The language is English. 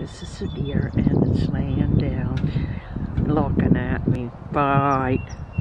This is a deer and it's laying down looking at me. Bite.